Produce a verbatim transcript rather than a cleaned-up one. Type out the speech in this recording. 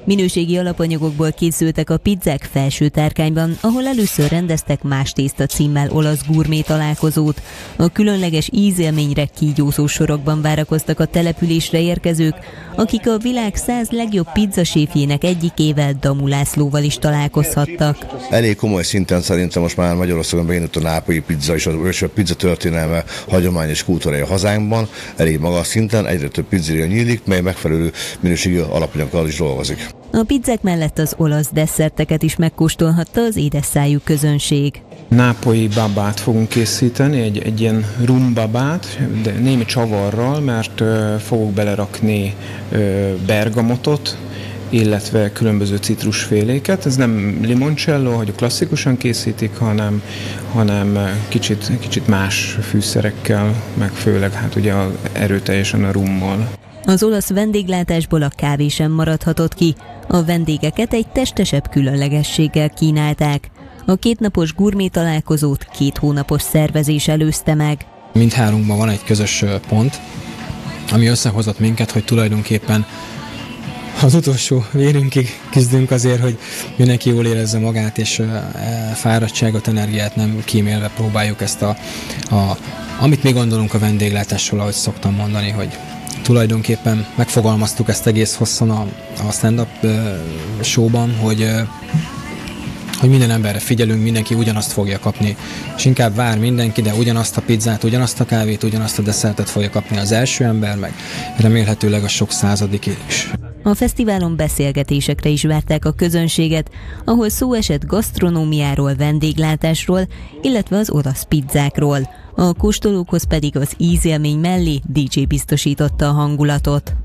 Minőségi alapanyagokból készültek a pizzák felső tárkányban, ahol először rendeztek Más tészta címmel olasz gurmé találkozót. A különleges ízélményre kígyózó sorokban várakoztak a településre érkezők, akik a világ száz legjobb pizzaséfjének egyikével, Damu Lászlóval is találkozhattak. Elég komoly szinten szerintem most már Magyarországon beindult a nápolyi pizza és a pizza történelme, hagyomány és kultúrája hazánkban. Elég magas szinten egyre több pizzeria nyílik, mely megfelelő minőségű alapanyaggal is dolgozik. A pizzák mellett az olasz desszerteket is megkóstolhatta az édesszájú közönség. Nápolyi babát fogunk készíteni, egy, egy ilyen rumbabát, de némi csavarral, mert ö, fogok belerakni ö, bergamotot, illetve különböző citrusféléket. Ez nem limoncello, hogy klasszikusan készítik, hanem, hanem kicsit, kicsit más fűszerekkel, meg főleg hát ugye erőteljesen a rummal. Az olasz vendéglátásból a kávé sem maradhatott ki. A vendégeket egy testesebb különlegességgel kínálták. A kétnapos gurmé találkozót két hónapos szervezés előzte meg. Mindhárunkban van egy közös pont, ami összehozott minket, hogy tulajdonképpen az utolsó vérünkig küzdünk azért, hogy mindenki jól érezze magát, és fáradtságot, energiát nem kímélve próbáljuk ezt a, a amit mi gondolunk a vendéglátásról, ahogy szoktam mondani, hogy tulajdonképpen megfogalmaztuk ezt egész hosszan a, a stand-up showban, hogy, hogy minden emberre figyelünk, mindenki ugyanazt fogja kapni, és inkább vár mindenki, de ugyanazt a pizzát, ugyanazt a kávét, ugyanazt a desszertet fogja kapni az első ember, meg remélhetőleg a sok századik is. A fesztiválon beszélgetésekre is várták a közönséget, ahol szó esett gasztronómiáról, vendéglátásról, illetve az olasz pizzákról. A kóstolókhoz pedig az ízélmény mellé dé dzsé biztosította a hangulatot.